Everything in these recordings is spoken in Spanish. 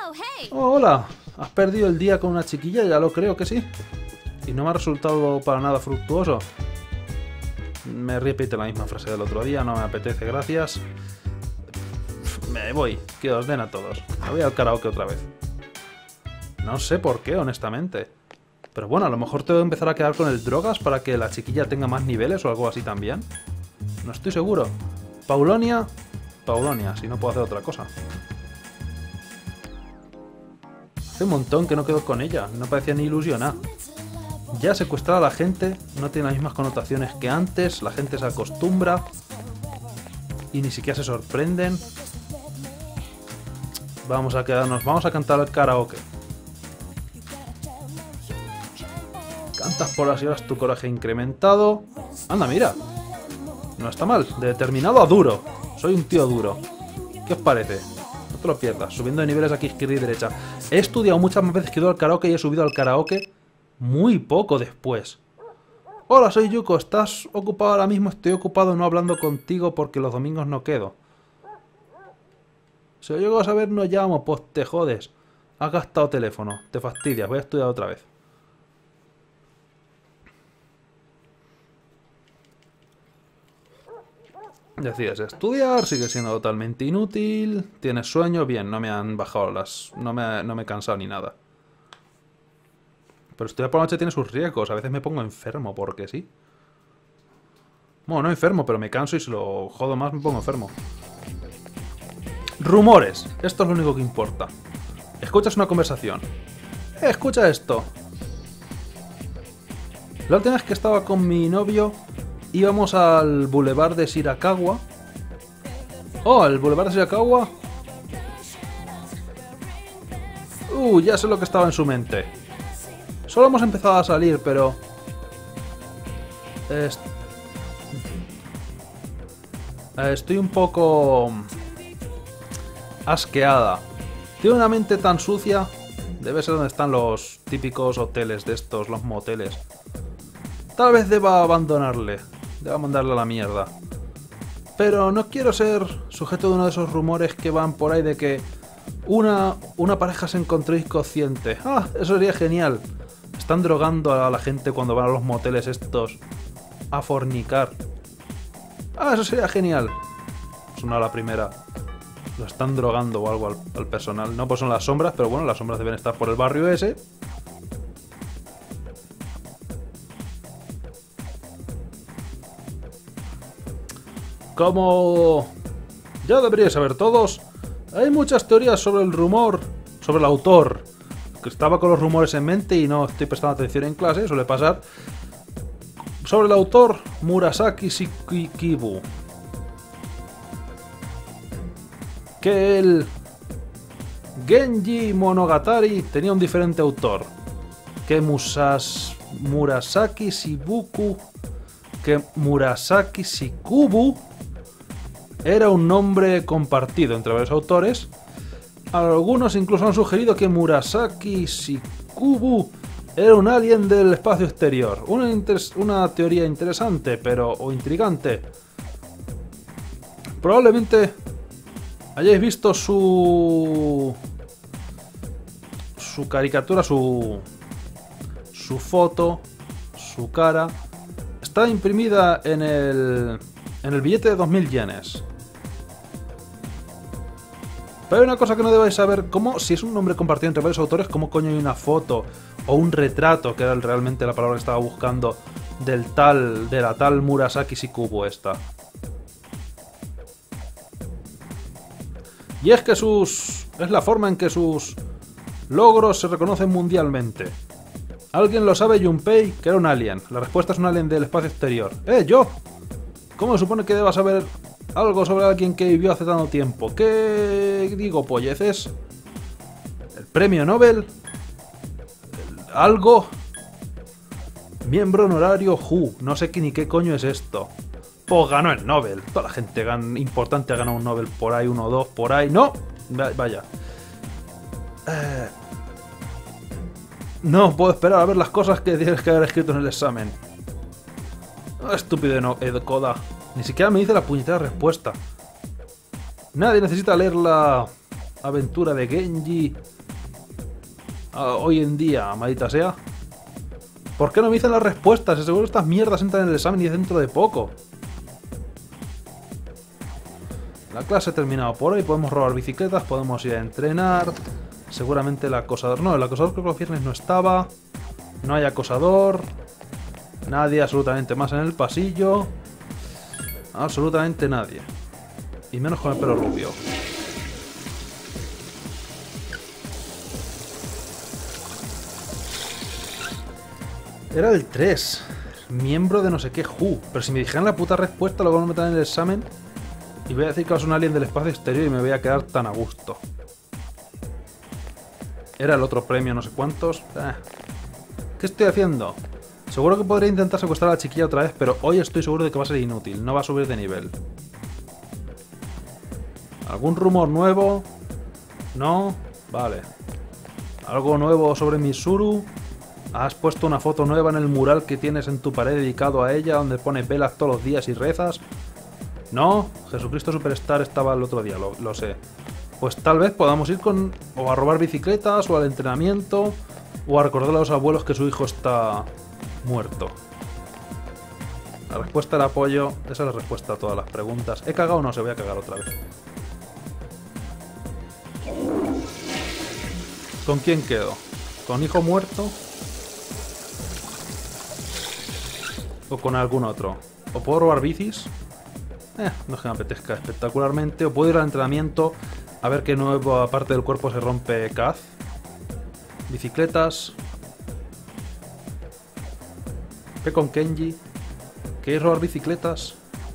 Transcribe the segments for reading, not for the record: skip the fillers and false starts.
Oh, hola. ¿Has perdido el día con una chiquilla? Ya lo creo que sí. Y no me ha resultado para nada fructuoso. Me repite la misma frase del otro día. No me apetece, gracias. Me voy. Que os den a todos. Me voy al karaoke otra vez. No sé por qué, honestamente. Pero bueno, a lo mejor tengo que empezar a quedar con el drogas para que la chiquilla tenga más niveles o algo así también. No estoy seguro. Paulonia. Paulonia, si no puedo hacer otra cosa. Hace un montón que no quedo con ella. No parecía ni ilusionada. Ya secuestrar a la gente no tiene las mismas connotaciones que antes. La gente se acostumbra. Y ni siquiera se sorprenden. Vamos a quedarnos. Vamos a cantar el karaoke. Cantas por las horas tu coraje incrementado. Anda, mira. No está mal. De determinado a duro. Soy un tío duro. ¿Qué os parece? No te lo pierdas. Subiendo de niveles aquí izquierda y derecha. He estudiado muchas más veces que he ido al karaoke y he subido al karaoke muy poco después. Hola, soy Yuko. ¿Estás ocupado ahora mismo? Estoy ocupado no hablando contigo porque los domingos no quedo. Si lo llego a saber no llamo, pues te jodes. Has gastado teléfono. Te fastidias. Voy a estudiar otra vez. Decides estudiar, sigue siendo totalmente inútil. Tienes sueño, bien, no me han bajado las... No me he cansado ni nada. Pero estudiar por la noche tiene sus riesgos. A veces me pongo enfermo, porque sí. Bueno, no enfermo, pero me canso y si lo jodo más me pongo enfermo. Rumores. Esto es lo único que importa. Escuchas una conversación. Escucha esto. La última vez que estaba con mi novio... Íbamos al Boulevard de Shirakawa. Oh, el Boulevard de Shirakawa. Ya sé lo que estaba en su mente. Solo hemos empezado a salir, pero... Estoy un poco... asqueada. Tiene una mente tan sucia. Debe ser donde están los típicos hoteles de estos, los moteles. Tal vez deba abandonarle. Deba mandarle a la mierda. Pero no quiero ser sujeto de uno de esos rumores que van por ahí de que una pareja se encontró inconsciente. ¡Ah! Eso sería genial. Están drogando a la gente cuando van a los moteles estos a fornicar. ¡Ah! Eso sería genial. Sonó la primera. Lo están drogando o algo al personal. No, pues son las sombras, pero bueno, las sombras deben estar por el barrio ese. Como ya deberíais saber todos, hay muchas teorías sobre el rumor, sobre el autor. Que estaba con los rumores en mente y no estoy prestando atención en clase, suele pasar. Sobre el autor Murasaki Shikibu. Que el Genji Monogatari tenía un diferente autor. Que Murasaki Shibuku. Que Murasaki Shikubu era un nombre compartido entre varios autores. Algunos incluso han sugerido que Murasaki Shikubu era un alien del espacio exterior. Una teoría interesante, o intrigante. Probablemente hayáis visto su caricatura, su foto, su cara. Está imprimida en el billete de 2000 yenes. Pero hay una cosa que no debáis saber, si es un nombre compartido entre varios autores, ¿cómo coño hay una foto o un retrato, que era realmente la palabra que estaba buscando, de la tal Murasaki Shikubu esta? Y es que es la forma en que sus logros se reconocen mundialmente. ¿Alguien lo sabe, Junpei? Que era un alien. La respuesta es un alien del espacio exterior. ¿Yo? ¿Cómo se supone que deba saber algo sobre alguien que vivió hace tanto tiempo? ¿Qué digo, polleces? ¿El premio Nobel? ¿Algo? Miembro honorario Who. No sé ni qué coño es esto. Pues ganó el Nobel. Toda la gente importante ha ganado un Nobel por ahí, 1 o 2 por ahí. ¡No! Vaya. No puedo esperar a ver las cosas que tienes que haber escrito en el examen. Estúpido Koda. Ni siquiera me dice la puñetera respuesta. Nadie necesita leer la aventura de Genji hoy en día, maldita sea. ¿Por qué no me dicen las respuestas? Seguro que estas mierdas entran en el examen y dentro de poco. La clase ha terminado por hoy. Podemos robar bicicletas, podemos ir a entrenar. Seguramente el acosador... No, el acosador creo que los viernes no estaba. No hay acosador. Nadie absolutamente más en el pasillo. Absolutamente nadie. Y menos con el pelo rubio. Era el 3. Miembro de no sé qué Who. Pero si me dijeran la puta respuesta, lo van a meter en el examen. Y voy a decir que es un alien del espacio exterior y me voy a quedar tan a gusto. Era el otro premio, no sé cuántos. ¿Qué estoy haciendo? Seguro que podría intentar secuestrar a la chiquilla otra vez, pero hoy estoy seguro de que va a ser inútil. No va a subir de nivel. ¿Algún rumor nuevo? ¿No? Vale. ¿Algo nuevo sobre Mitsuru? ¿Has puesto una foto nueva en el mural que tienes en tu pared dedicado a ella, donde pones velas todos los días y rezas? No, Jesucristo Superstar estaba el otro día, lo sé. Pues tal vez podamos ir con... o a robar bicicletas, o al entrenamiento, o a recordar a los abuelos que su hijo está muerto. La respuesta del apoyo, esa es la respuesta a todas las preguntas. ¿He cagado o no? Se voy a cagar otra vez. ¿Con quién quedo? ¿Con hijo muerto? ¿O con algún otro? ¿O puedo robar bicis? No es que me apetezca espectacularmente. ¿O puedo ir al entrenamiento a ver qué nueva parte del cuerpo se rompe Kaz? Bicicletas. ¿Qué con Kenji? ¿Queréis robar bicicletas?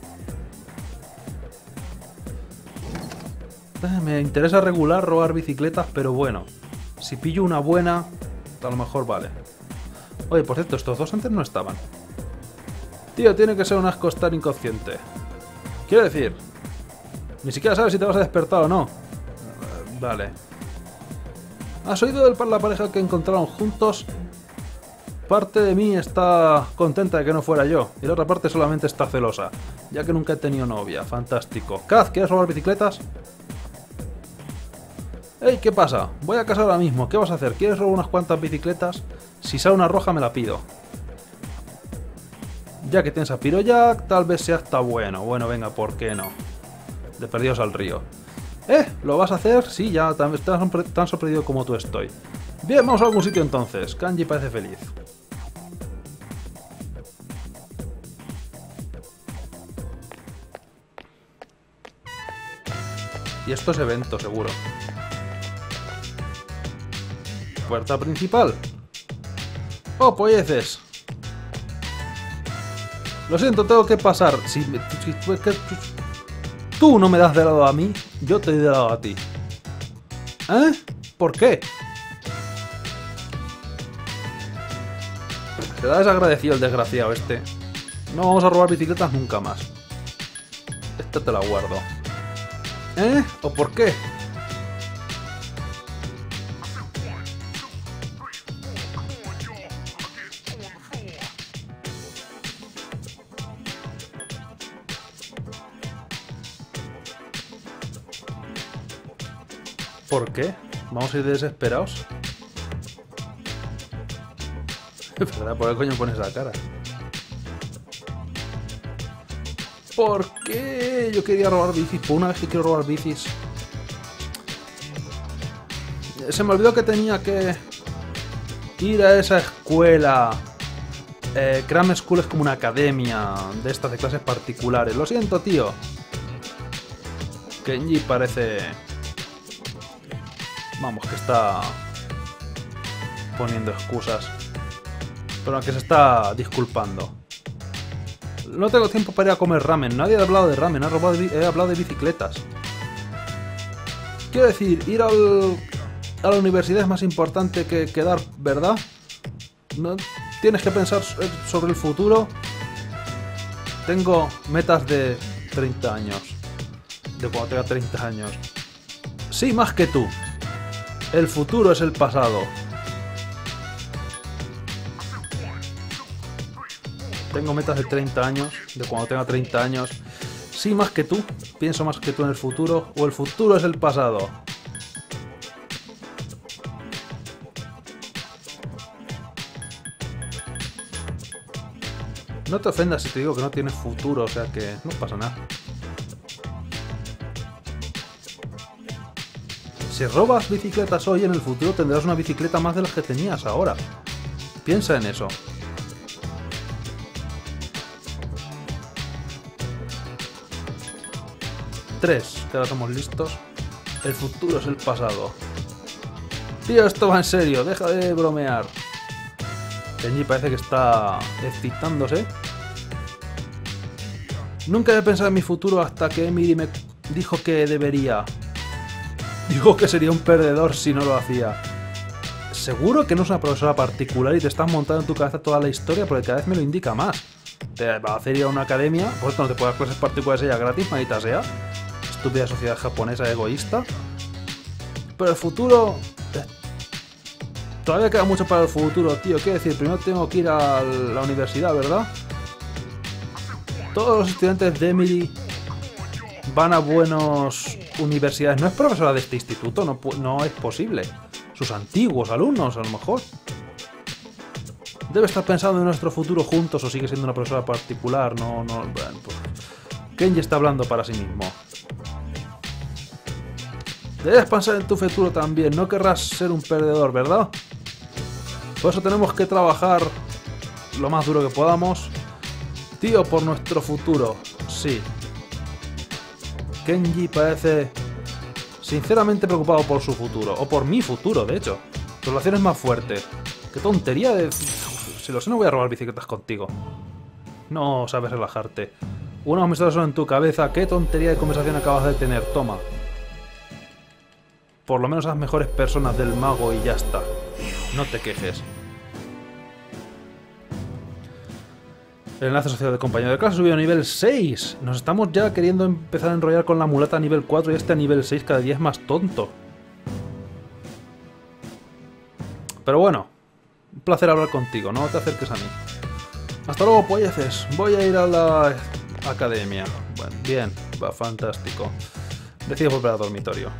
Me interesa regular robar bicicletas, pero bueno. Si pillo una buena, a lo mejor vale. Oye, por cierto, estos dos antes no estaban. Tío, tiene que ser un asco estar inconsciente. Quiero decir, ni siquiera sabes si te vas a despertar o no. Vale. ¿Has oído de la pareja que encontraron juntos? Parte de mí está contenta de que no fuera yo, y la otra parte solamente está celosa, ya que nunca he tenido novia. Fantástico. Kaz, ¿quieres robar bicicletas? ¡Ey! ¿Qué pasa? Voy a casa ahora mismo. ¿Qué vas a hacer? ¿Quieres robar unas cuantas bicicletas? Si sale una roja me la pido. Ya que tienes a Pyrojack, tal vez sea hasta bueno. Bueno, venga, ¿por qué no? De perdidos al río. ¿Lo vas a hacer? Sí, ya tan sorprendido como tú estoy. Bien, vamos a algún sitio entonces. Kanji parece feliz. Y esto es evento, seguro. Puerta principal. ¡Oh, polleces! Lo siento, tengo que pasar. Si tú no me das de lado a mí, yo te doy de lado a ti. ¿Eh? ¿Por qué? Se da desagradecido el desgraciado este. No vamos a robar bicicletas nunca más. Esta te la guardo. ¿Eh? ¿O por qué? ¿Por qué? ¿Vamos a ir desesperados? ¿Verdad? ¿Por qué coño pones la cara? ¿Por qué? Yo quería robar bicis. Por una vez que quiero robar bicis. Se me olvidó que tenía que ir a esa escuela. Cram School es como una academia de estas de clases particulares. Lo siento, tío. Kenji parece... Vamos, que está poniendo excusas. Pero que se está disculpando. No tengo tiempo para ir a comer ramen. Nadie ha hablado de ramen. He hablado de bicicletas. Quiero decir, ir a la universidad es más importante que quedar, ¿verdad? ¿No tienes que pensar sobre el futuro? Tengo metas de 30 años. De cuando tenga 30 años. Sí, más que tú. El futuro es el pasado. Tengo metas de 30 años, de cuando tenga 30 años. Sí, más que tú. Pienso más que tú en el futuro. O el futuro es el pasado. No te ofendas si te digo que no tienes futuro, o sea que no pasa nada. Si robas bicicletas hoy, en el futuro tendrás una bicicleta más de las que tenías ahora. Piensa en eso. Tres, que ahora somos listos. El futuro es el pasado. Tío, esto va en serio, deja de bromear. Kenji parece que está excitándose. Nunca he pensado en mi futuro hasta que Emily me dijo que debería. Dijo que sería un perdedor si no lo hacía. ¿Seguro que no es una profesora particular y te estás montando en tu cabeza toda la historia? Porque cada vez me lo indica más. Te va a hacer ir a una academia, por esto no te puedes dar clases particulares ella gratis, maldita sea. Estúpida sociedad japonesa egoísta. Pero el futuro... Todavía queda mucho para el futuro, tío. Quiero decir, primero tengo que ir a la universidad, ¿verdad? Todos los estudiantes de Emily van a buenas universidades. ¿No es profesora de este instituto? No es posible. Sus antiguos alumnos, a lo mejor. Debe estar pensando en nuestro futuro juntos o sigue siendo una profesora particular. No. Bueno, pues, Kenji está hablando para sí mismo. Debes pensar en tu futuro también. No querrás ser un perdedor, ¿verdad? Por eso tenemos que trabajar lo más duro que podamos. Tío, por nuestro futuro. Sí. Kenji parece sinceramente preocupado por su futuro. O por mi futuro, de hecho. Tu relación es más fuerte. Qué tontería de... Si lo sé, no voy a robar bicicletas contigo. No sabes relajarte. Unos mensajes son en tu cabeza. Qué tontería de conversación acabas de tener. Toma. Por lo menos las mejores personas del mago y ya está. No te quejes. El enlace social de compañero de clase subió a nivel 6. Nos estamos ya queriendo empezar a enrollar con la mulata a nivel 4 y este a nivel 6 cada día es más tonto. Pero bueno, un placer hablar contigo, no te acerques a mí. Hasta luego, polleces. Voy a ir a la academia. Bueno, bien, va fantástico. Decido volver al dormitorio.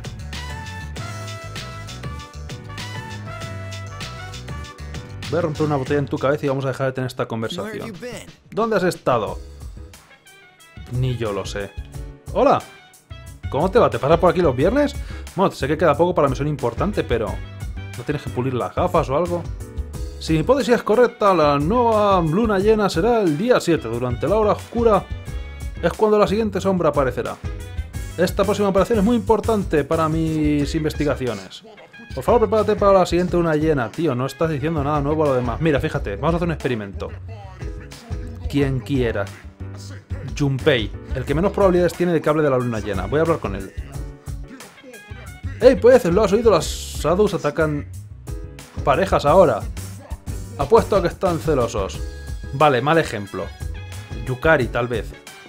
Voy a romper una botella en tu cabeza y vamos a dejar de tener esta conversación. ¿Dónde has estado? Ni yo lo sé. ¡Hola! ¿Cómo te va? ¿Te pasas por aquí los viernes? Bueno, sé que queda poco para la misión importante, pero... ¿no tienes que pulir las gafas o algo? Si mi hipótesis es correcta, la nueva luna llena será el día 7. Durante la hora oscura es cuando la siguiente sombra aparecerá. Esta próxima operación es muy importante para mis investigaciones. Por favor, prepárate para la siguiente luna llena. Tío, no estás diciendo nada nuevo a lo demás. Mira, fíjate, vamos a hacer un experimento. Quien quiera. Junpei, el que menos probabilidades tiene de que hable de la luna llena. Voy a hablar con él. ¡Ey, pues! ¿Lo has oído? Las Sadus atacan parejas ahora. Apuesto a que están celosos. Vale, mal ejemplo. Yukari, tal vez.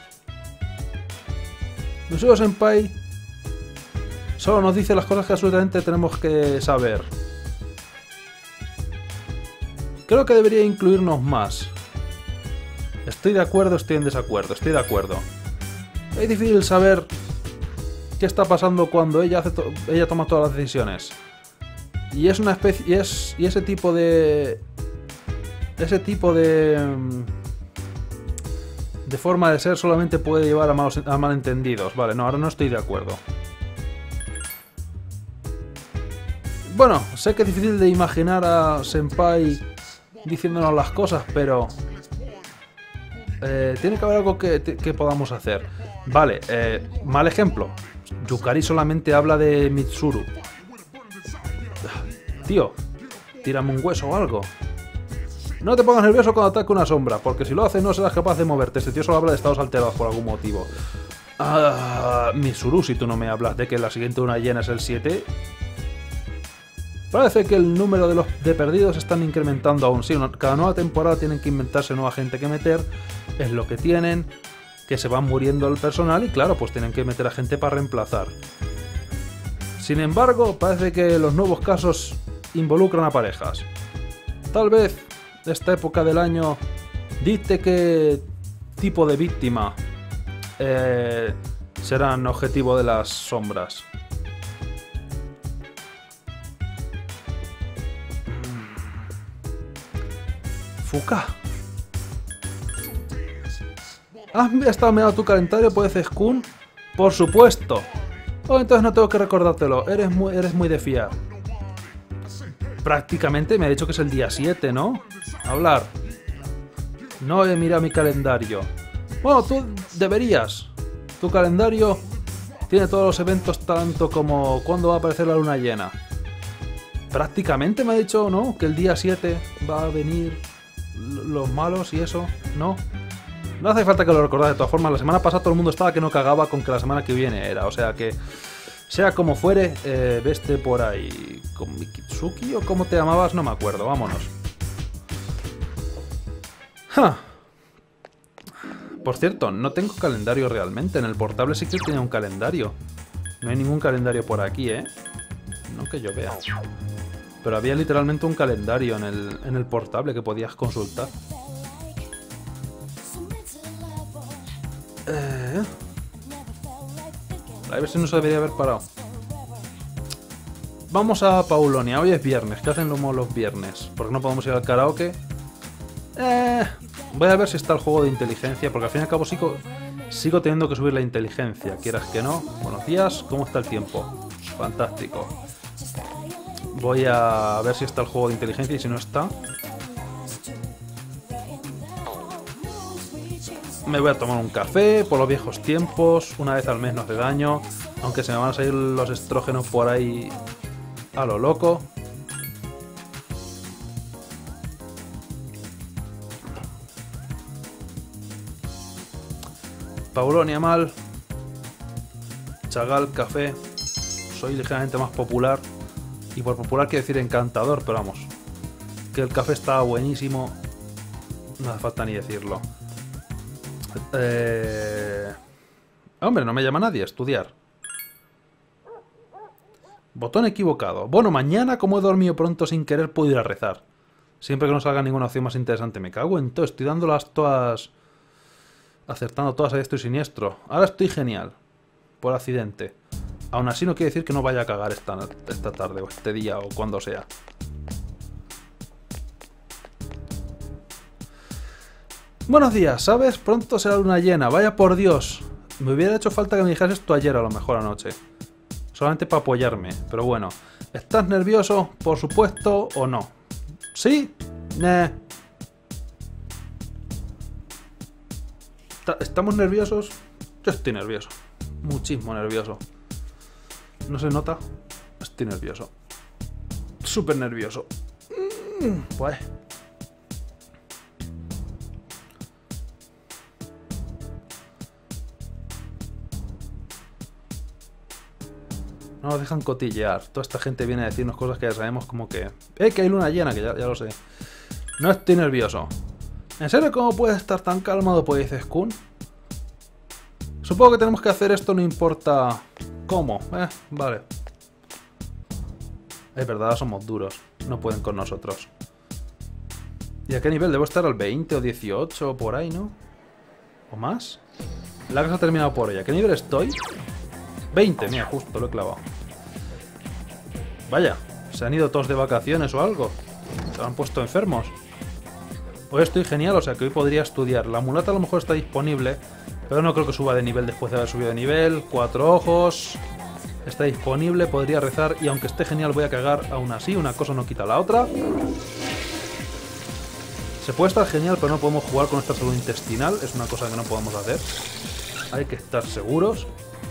Museo Senpai solo nos dice las cosas que absolutamente tenemos que saber. Creo que debería incluirnos más. Estoy de acuerdo, estoy en desacuerdo, estoy de acuerdo. Es difícil saber qué está pasando cuando ella toma todas las decisiones. Y es una especie... Y ese tipo de forma de ser solamente puede llevar a malentendidos. Vale, no, ahora no estoy de acuerdo. Bueno, sé que es difícil de imaginar a Senpai diciéndonos las cosas, pero... tiene que haber algo que podamos hacer. Vale, mal ejemplo. Yukari solamente habla de Mitsuru. Tío, tírame un hueso o algo. No te pongas nervioso cuando ataque una sombra, porque si lo haces no serás capaz de moverte. Este tío solo habla de estados alterados por algún motivo. Mitsuru, si tú no me hablas de que la siguiente luna llena es el 7... Parece que el número de perdidos están incrementando aún. Sí, cada nueva temporada tienen que inventarse nueva gente que meter. Es lo que tienen, que se van muriendo el personal y claro, pues tienen que meter a gente para reemplazar. Sin embargo, parece que los nuevos casos involucran a parejas. Tal vez esta época del año dicte qué tipo de víctima serán objetivo de las sombras. Fuka. ¿Has estado mirando tu calendario, pues, Skun? Por supuesto. Oh, entonces no tengo que recordártelo. Eres muy de fiar. Prácticamente me ha dicho que es el día 7, ¿no? Hablar. No he mirado mi calendario. Bueno, tú deberías. Tu calendario tiene todos los eventos tanto como cuándo va a aparecer la luna llena. Prácticamente me ha dicho, ¿no? Que el día 7 va a venir los malos y eso, ¿no? No hace falta que lo recordase de todas formas. La semana pasada todo el mundo estaba que no cagaba con que la semana que viene era. O sea que, sea como fuere, veste por ahí. ¿Con Mikitsuki o cómo te llamabas? No me acuerdo, vámonos. ¡Ja! Por cierto, no tengo calendario realmente. En el portable sí que tenía un calendario. No hay ningún calendario por aquí, ¿eh? No que yo vea. Pero había literalmente un calendario en el portable que podías consultar. A ver si no se debería haber parado. Vamos a Paulonia. Hoy es viernes. ¿Qué hacen los viernes? Porque no podemos ir al karaoke. Voy a ver si está el juego de inteligencia. Porque al fin y al cabo sigo teniendo que subir la inteligencia. Quieras que no. Buenos días. ¿Cómo está el tiempo? Fantástico. Voy a ver si está el juego de inteligencia. Y si no está, me voy a tomar un café por los viejos tiempos. Una vez al mes no hace daño. Aunque se me van a salir los estrógenos por ahí a lo loco. Paulonia mal. Chagal, café. Soy ligeramente más popular. Y por popular quiere decir encantador, pero vamos. Que el café está buenísimo. No hace falta ni decirlo. Hombre, no me llama nadie a estudiar. Botón equivocado. Bueno, mañana, como he dormido pronto sin querer, puedo ir a rezar. Siempre que no salga ninguna opción más interesante. Me cago en todo. Estoy dándolas todas... Acertando todas a diestro y siniestro. Ahora estoy genial. Por accidente. Aún así no quiere decir que no vaya a cagar esta tarde o este día o cuando sea. Buenos días, ¿sabes? Pronto será luna llena. Vaya por Dios. Me hubiera hecho falta que me dijeras esto ayer a lo mejor anoche. Solamente para apoyarme. Pero bueno. ¿Estás nervioso? Por supuesto o no. ¿Sí? ¿Estamos nerviosos? Yo estoy nervioso. Muchísimo nervioso. ¿No se nota? Estoy nervioso. Súper nervioso. Pues. No nos dejan cotillear. Toda esta gente viene a decirnos cosas que ya sabemos, como que... que hay luna llena, que ya lo sé. No estoy nervioso. ¿En serio cómo puedes estar tan calmado, pues dices, Kun? Supongo que tenemos que hacer esto, no importa cómo. Vale. Es verdad, somos duros. No pueden con nosotros. ¿Y a qué nivel? Debo estar al 20 o 18 o por ahí, ¿no? ¿O más? La casa ha terminado por ella. ¿A qué nivel estoy? 20, mira, justo lo he clavado. Vaya, ¿se han ido todos de vacaciones o algo? ¿Se han puesto enfermos? Hoy estoy genial, o sea que hoy podría estudiar. La mulata a lo mejor está disponible, pero no creo que suba de nivel después de haber subido de nivel. 4 ojos. Está disponible, podría rezar. Y aunque esté genial voy a cagar aún así. Una cosa no quita la otra. Se puede estar genial, pero no podemos jugar con nuestra salud intestinal. Es una cosa que no podemos hacer. Hay que estar seguros.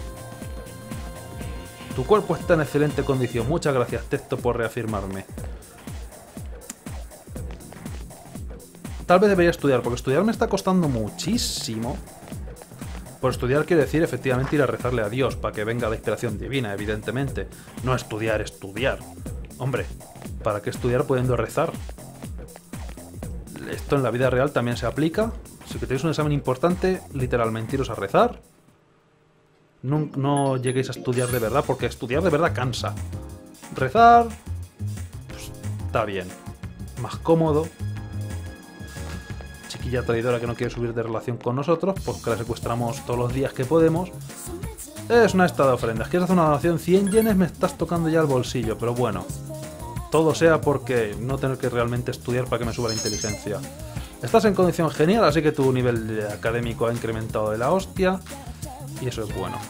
Tu cuerpo está en excelente condición. Muchas gracias, Texto, por reafirmarme. Tal vez debería estudiar, porque estudiar me está costando muchísimo. Por estudiar quiere decir efectivamente ir a rezarle a Dios para que venga la inspiración divina, evidentemente. No estudiar, estudiar. Hombre, ¿para qué estudiar pudiendo rezar? Esto en la vida real también se aplica. Si tenéis un examen importante, literalmente iros a rezar. No lleguéis a estudiar de verdad, porque estudiar de verdad cansa. Rezar... pues, está bien. Más cómodo. Chiquilla traidora que no quiere subir de relación con nosotros, porque la secuestramos todos los días que podemos. Es una esta de ofrendas. ¿Quieres hacer una donación? 100 yenes, me estás tocando ya el bolsillo, pero bueno. Todo sea porque no tener que realmente estudiar para que me suba la inteligencia. Estás en condición genial, así que tu nivel académico ha incrementado de la hostia. Y eso es bueno.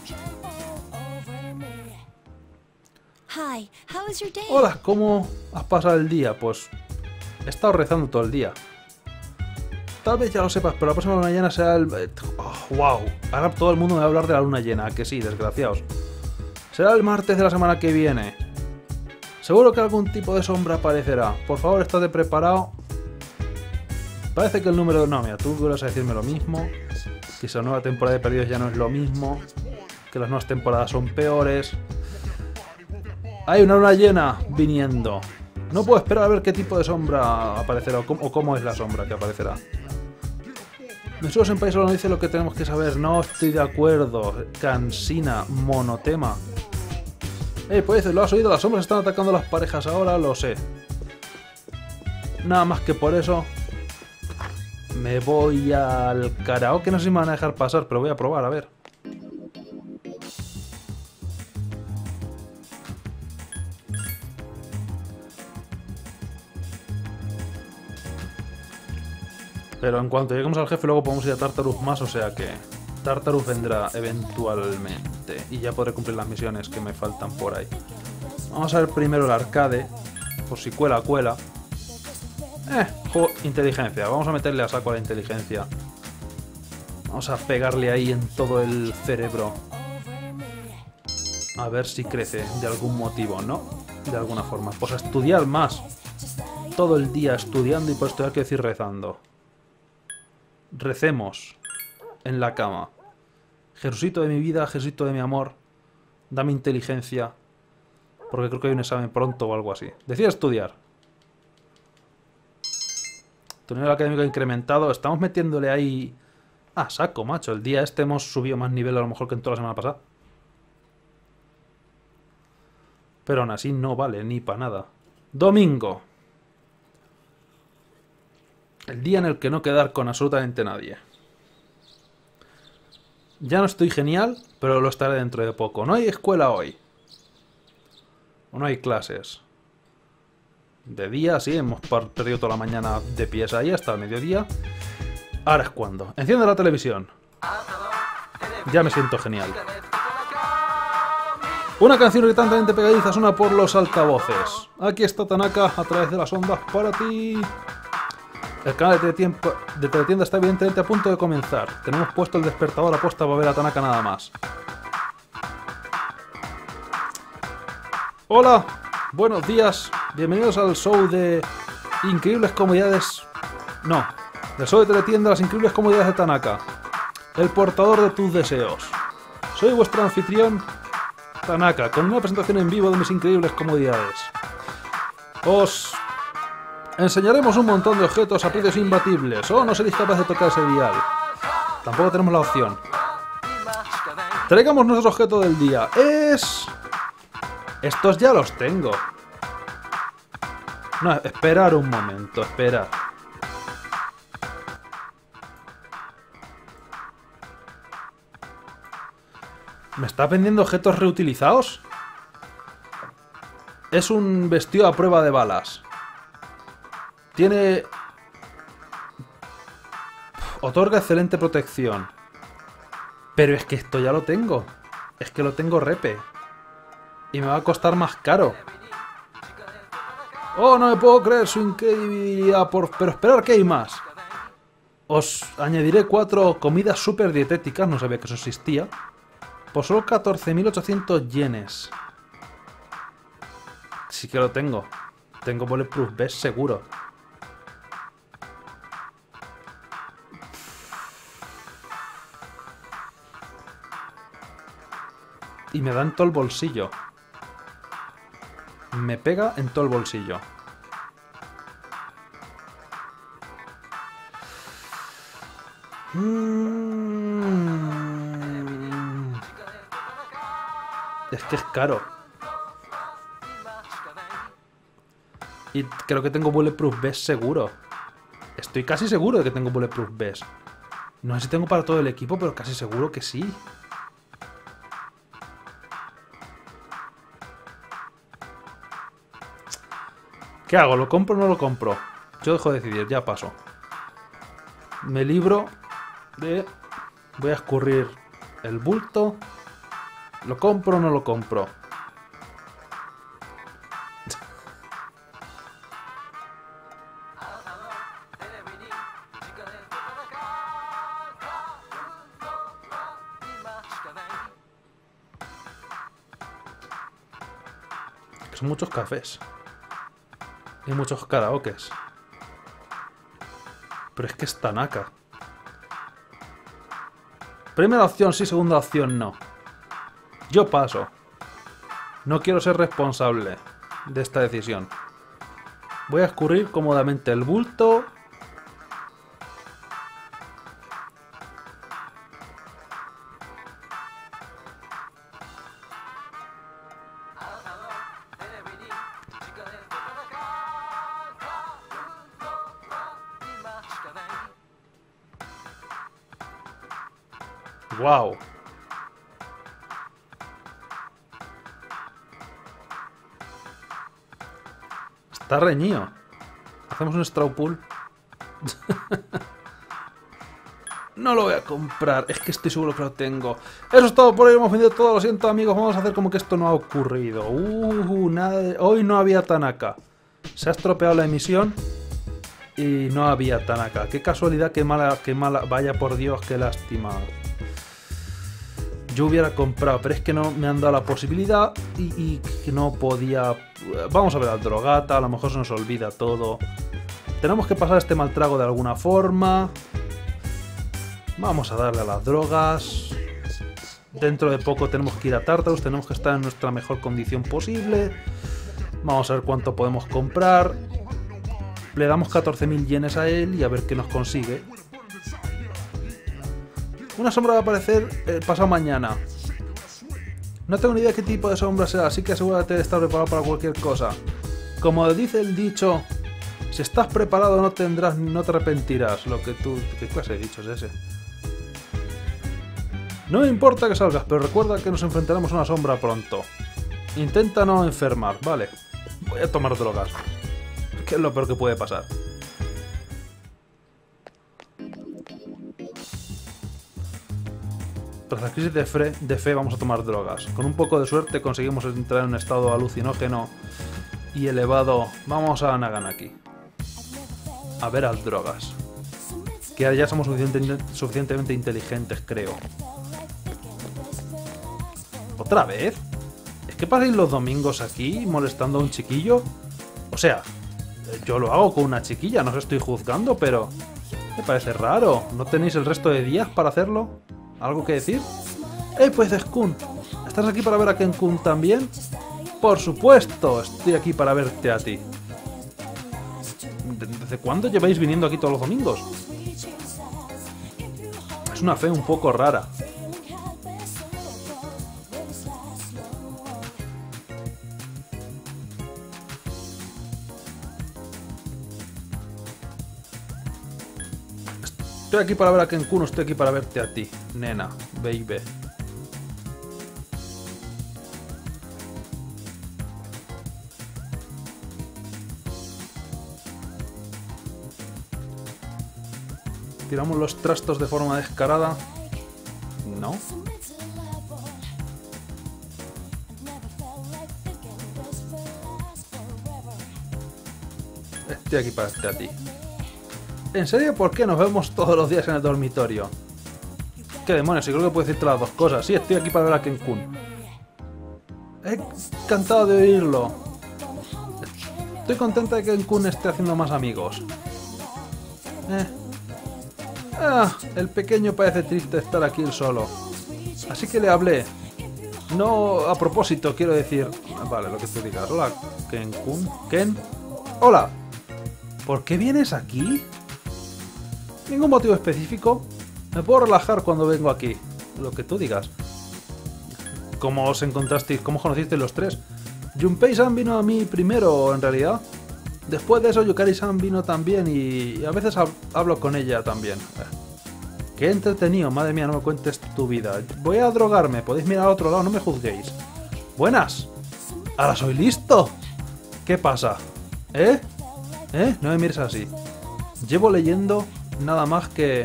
Hola, ¿cómo has pasado el día? Pues he estado rezando todo el día. Tal vez ya lo sepas, pero la próxima luna llena será el... Oh, wow, ahora todo el mundo me va a hablar de la luna llena, que sí, desgraciados. Será el martes de la semana que viene. Seguro que algún tipo de sombra aparecerá. Por favor, estate preparado. Parece que el número... No, mira, tú vuelves a decirme lo mismo. Que esa nueva temporada de Perdidos ya no es lo mismo. Que las nuevas temporadas son peores. Hay una luna llena viniendo. No puedo esperar a ver qué tipo de sombra aparecerá o cómo es la sombra que aparecerá. Nosotros en país solo dice lo que tenemos que saber. No estoy de acuerdo. Cansina, monotema. Pues lo has oído, las sombras están atacando a las parejas ahora, lo sé. Nada más que por eso me voy al karaoke. No sé si me van a dejar pasar, pero voy a probar, a ver. Pero en cuanto lleguemos al jefe luego podemos ir a Tartarus más, o sea que Tartarus vendrá eventualmente y ya podré cumplir las misiones que me faltan por ahí. Vamos a ver primero el arcade, por si cuela, cuela. Inteligencia, vamos a meterle a saco a la inteligencia. Vamos a pegarle ahí en todo el cerebro. A ver si crece de algún motivo, ¿no? De alguna forma. Pues a estudiar más. Todo el día estudiando y por estudiar quiero decir rezando. Recemos en la cama. Jesucito de mi vida, Jesucito de mi amor, dame inteligencia, porque creo que hay un examen pronto o algo así. Decide estudiar. Tu nivel académico incrementado. Estamos metiéndole ahí... Ah, saco, macho. El día este hemos subido más nivel a lo mejor que en toda la semana pasada. Pero aún así no vale ni para nada. Domingo. El día en el que no quedar con absolutamente nadie. Ya no estoy genial, pero lo estaré dentro de poco. No hay escuela hoy. O no hay clases. De día, sí, hemos perdido toda la mañana de pies ahí hasta el mediodía. Ahora es cuando. Enciende la televisión. Ya me siento genial. Una canción irritantemente pegadiza suena por los altavoces. Aquí está Tanaka a través de las ondas para ti. El canal de Teletienda está evidentemente a punto de comenzar. Tenemos puesto el despertador aposta para ver a Tanaka nada más. Hola, buenos días. Bienvenidos al show de Increíbles Comodidades... No, del show de Teletienda, las increíbles comodidades de Tanaka. El portador de tus deseos. Soy vuestro anfitrión, Tanaka, con una presentación en vivo de mis increíbles comodidades. Os... enseñaremos un montón de objetos a precios imbatibles. O no seréis capaces de tocar ese dial. Tampoco tenemos la opción. Traigamos nuestro objeto del día. Estos ya los tengo. No, esperar un momento, esperar. ¿Me está vendiendo objetos reutilizados? Es un vestido a prueba de balas. Tiene... Otorga excelente protección. Pero es que esto ya lo tengo. Es que lo tengo repe. Y me va a costar más caro. Oh, no me puedo creer su incredibilidad. Pero esperar que hay más. Os añadiré 4 comidas super dietéticas. No sabía que eso existía. Por solo 14.800 yenes. Sí que lo tengo. Tengo Bulletproof Vest seguro. Y me da en todo el bolsillo. Me pega en todo el bolsillo. Es que es caro. Y creo que tengo Bulletproof Vest seguro. Estoy casi seguro de que tengo Bulletproof Vest. No sé si tengo para todo el equipo, pero casi seguro que sí. ¿Qué hago? ¿Lo compro o no lo compro? Yo dejo de decidir, ya paso. me libro de... Voy a escurrir el bulto. ¿Lo compro o no lo compro? Son muchos cafés. Y muchos karaokes. Pero es que es Tanaka. Primera opción sí, segunda opción no. Yo paso. No quiero ser responsable de esta decisión. Voy a escurrir cómodamente el bulto. ¡Wow! Está reñido. Hacemos un straw pool. No lo voy a comprar. Es que estoy seguro que lo tengo. Eso es todo por hoy. Hemos vendido todo. Lo siento, amigos. Vamos a hacer como que esto no ha ocurrido. Nada de... Hoy no había Tanaka. Se ha estropeado la emisión. Y no había Tanaka. Qué casualidad, qué mala, qué mala. Vaya por Dios, qué lástima. Yo hubiera comprado, pero es que no me han dado la posibilidad y que no podía... Vamos a ver al Drogata, a lo mejor se nos olvida todo. Tenemos que pasar este mal trago de alguna forma. Vamos a darle a las drogas. Dentro de poco tenemos que ir a Tartarus, tenemos que estar en nuestra mejor condición posible. Vamos a ver cuánto podemos comprar. Le damos 14.000 yenes a él y a ver qué nos consigue. Una sombra va a aparecer pasado mañana. No tengo ni idea de qué tipo de sombra será, así que asegúrate de estar preparado para cualquier cosa. Como dice el dicho, si estás preparado no te arrepentirás. Lo que tú... ¿Qué clase de dicho es ese? No me importa que salgas, pero recuerda que nos enfrentaremos a una sombra pronto. Intenta no enfermar, vale. Voy a tomar drogas. ¿Qué es lo peor que puede pasar? Tras la crisis de fe vamos a tomar drogas. Con un poco de suerte conseguimos entrar en un estado alucinógeno y elevado. Vamos a Naganaki. A ver al drogas. Que ya somos suficientemente inteligentes, creo. ¿Otra vez? ¿Es que pasáis los domingos aquí molestando a un chiquillo? O sea, yo lo hago con una chiquilla, no os estoy juzgando, pero... me parece raro. ¿No tenéis el resto de días para hacerlo? ¿Algo que decir? ¡Hey, pues Kun! ¿Estás aquí para ver a Ken Kun también? ¡Por supuesto! Estoy aquí para verte a ti. ¿Desde cuándo lleváis viniendo aquí todos los domingos? Es una fe un poco rara. Estoy aquí para ver a Ken Kun, estoy aquí para verte a ti, nena, baby. ¿Tiramos los trastos de forma descarada? No. Estoy aquí para verte a ti. ¿En serio? ¿Por qué nos vemos todos los días en el dormitorio? ¿Qué demonios? Si creo que puedo decirte las dos cosas. Sí, estoy aquí para ver a Ken Kun. Encantado de oírlo. Estoy contenta de que Ken Kun esté haciendo más amigos. El pequeño parece triste estar aquí él solo. Así que le hablé. No a propósito, quiero decir... Vale, lo que tú digas. Hola, Ken Kun. ¿Ken? Hola. ¿Por qué vienes aquí? Ningún motivo específico. Me puedo relajar cuando vengo aquí. Lo que tú digas. ¿Cómo os encontrasteis? ¿Cómo conocisteis los tres? Junpei-san vino a mí primero, en realidad. Después de eso, Yukari-san vino también y a veces hablo con ella también. Qué entretenido, madre mía, no me cuentes tu vida. Voy a drogarme, podéis mirar al otro lado, no me juzguéis. Buenas. Ahora soy listo. ¿Qué pasa? No me mires así. Llevo leyendo nada más que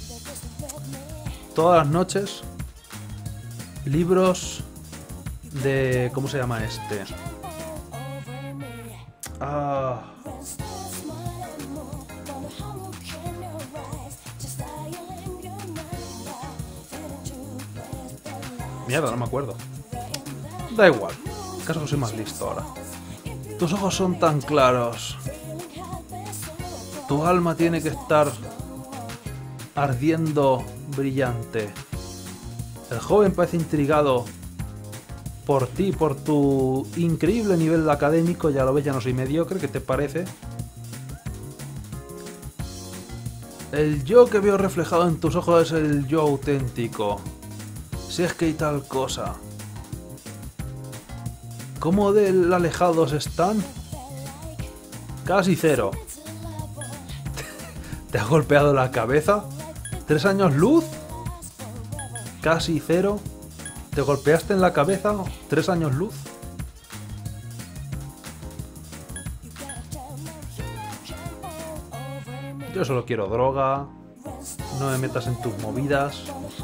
todas las noches libros de... ¿cómo se llama este? Mierda, no me acuerdo. Da igual. Caso que soy más listo ahora. Tus ojos son tan claros. Tu alma tiene que estar ardiendo brillante. El joven parece intrigado por ti, por tu increíble nivel académico. Ya lo ves, ya no soy mediocre. ¿Qué te parece? El yo que veo reflejado en tus ojos es el yo auténtico. Si es que hay tal cosa. ¿Cómo de alejados están? Casi cero. ¿Te ha golpeado la cabeza? ¿3 años luz? Casi cero. ¿Te golpeaste en la cabeza? ¿3 años luz? Yo solo quiero droga. No me metas en tus movidas.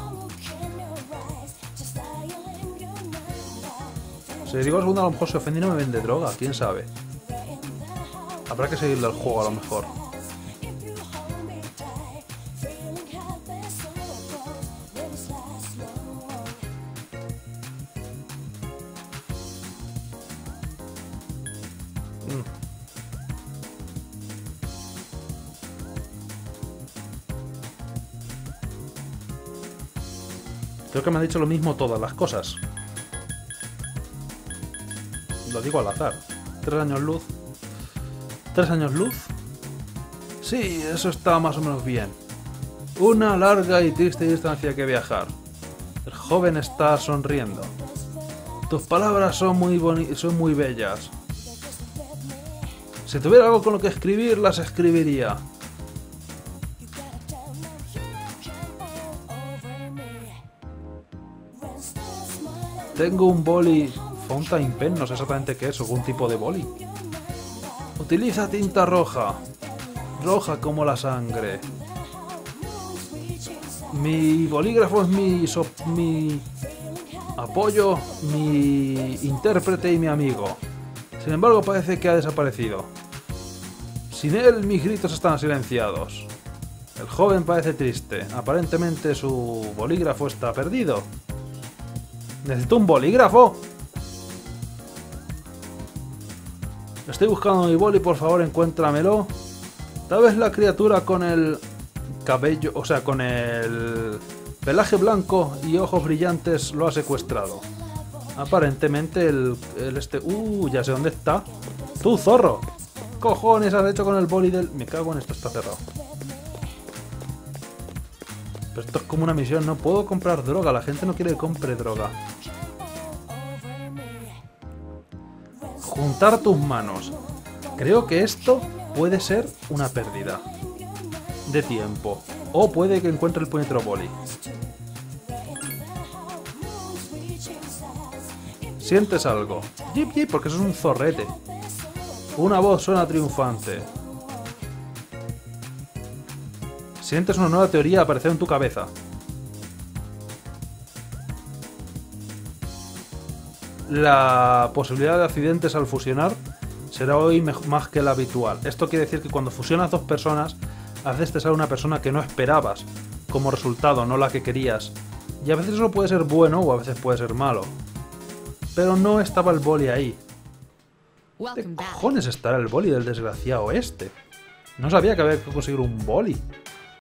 Si le digo a segunda, a lo mejor se ofende y no me vende droga, quién sabe. Habrá que seguirle el juego a lo mejor. Creo que me han dicho lo mismo todas las cosas. Lo digo al azar. 3 años luz. 3 años luz. Sí, eso está más o menos bien. Una larga y triste distancia que viajar. El joven está sonriendo. Tus palabras son muy bellas. Si tuviera algo con lo que escribir, las escribiría. Tengo un boli fountain pen, no sé exactamente qué es, algún tipo de boli. Utiliza tinta roja. Roja como la sangre. Mi bolígrafo es mi apoyo, mi intérprete y mi amigo. Sin embargo, parece que ha desaparecido. Sin él, mis gritos están silenciados. El joven parece triste. Aparentemente su bolígrafo está perdido. ¿Necesito un bolígrafo? Estoy buscando mi boli, por favor, encuéntramelo. Tal vez la criatura con el cabello, o sea, con el pelaje blanco y ojos brillantes lo ha secuestrado. Aparentemente ya sé dónde está. ¡Tú, zorro! ¿Qué cojones has hecho con el boli del...? Me cago en esto, está cerrado. Pero esto es como una misión, no puedo comprar droga, la gente no quiere que compre droga. Juntar tus manos. Creo que esto puede ser una pérdida de tiempo. O puede que encuentre el puñetero boli. Sientes algo. Yip, yip, porque eso es un zorrete. Una voz suena triunfante. Sientes una nueva teoría aparecer en tu cabeza. La posibilidad de accidentes al fusionar será hoy más que la habitual. Esto quiere decir que cuando fusionas dos personas, haces cesar a una persona que no esperabas como resultado, no la que querías. Y a veces eso puede ser bueno o a veces puede ser malo. Pero no estaba el boli ahí. ¿Qué cojones estará el boli del desgraciado este? No sabía que había que conseguir un boli.